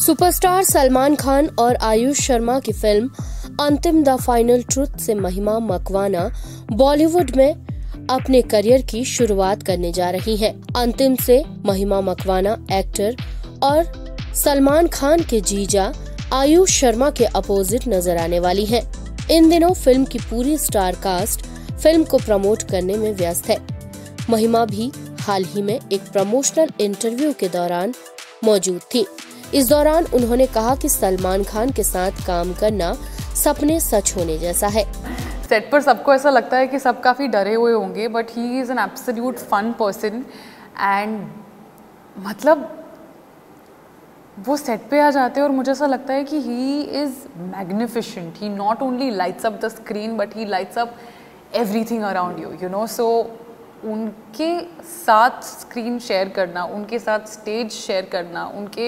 Superstar Salman Khan और आयुष शर्मा की film अंतिम द फाइनल ट्रुथ से महिमा मकवाना बॉलीवुड में अपने करियर की शुरुआत करने जा रही हैं। अंतिम से महिमा मकवाना एक्टर और सलमान खान के जीजा आयुष शर्मा के अपोजिट नजर आने वाली हैं। इन दिनों फिल्म की पूरी स्टार कास्ट फिल्म को प्रमोट करने में व्यस्त है। महिमा भी हाल ही में एक प्रमोशनल इंटरव्यू के दौरान मौजूद थी। इस दौरान उन्होंने कहा कि सलमान खान के साथ काम करना सपने सच होने जैसा है। सेट पर सबको ऐसा लगता है कि सब काफ़ी डरे हुए होंगे, but he is an absolute fun person and मतलब वो सेट पे आ जाते हैं और मुझे ऐसा लगता है कि he is magnificent. He not only lights up the screen but he lights up everything around you, you know. So उनके साथ स्क्रीन शेयर करना, उनके साथ स्टेज शेयर करना,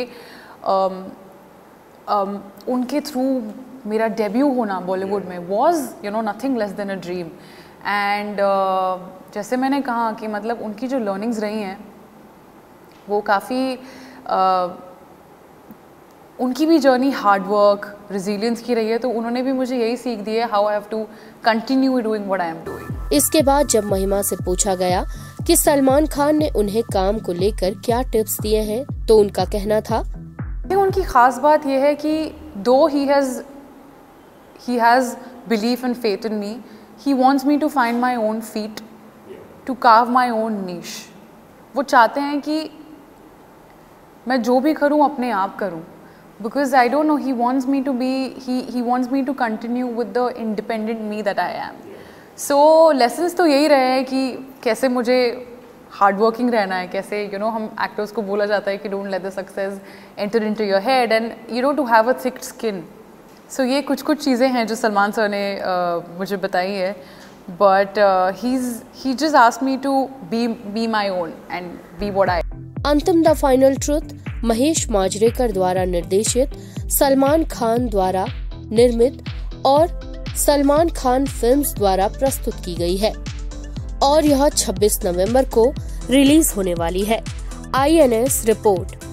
उनके थ्रू मेरा डेब्यू होना बॉलीवुड में was nothing less than a dream. And जैसे मैंने कहा कि मतलब उनकी जो लर्निंग्स रही हैं वो काफ़ी उनकी भी जर्नी हार्ड वर्क, रेजिलियंस की रही है, तो उन्होंने भी मुझे यही सीख दी है, how I have to continue doing what I am doing. इसके बाद जब महिमा से पूछा गया कि सलमान खान ने उन्हें काम को लेकर क्या टिप्स दिए हैं, तो उनका कहना था, उनकी खास बात यह है कि दो he has belief and faith in me, he wants me to find my own feet, to carve my own niche. वो चाहते हैं कि मैं जो भी करूँ अपने आप करूँ, because I don't know, he wants me to continue with the independent me that I am. So lessons तो यही रहे हैं कि कैसे मुझे हार्ड वर्किंग रहना है, कैसे हम एक्टर्स को बोला जाता है कि don't let the success enter into your head and to have a thick skin. So ये कुछ चीज़ें हैं जो सलमान सर ने मुझे बताई है, but he just asked me to be my own and be what I am. Antim the final truth Mahesh Manjrekar द्वारा निर्देशित, सलमान खान द्वारा निर्मित और सलमान खान फिल्म्स द्वारा प्रस्तुत की गई है और यह 26 नवंबर को रिलीज होने वाली है। INS report.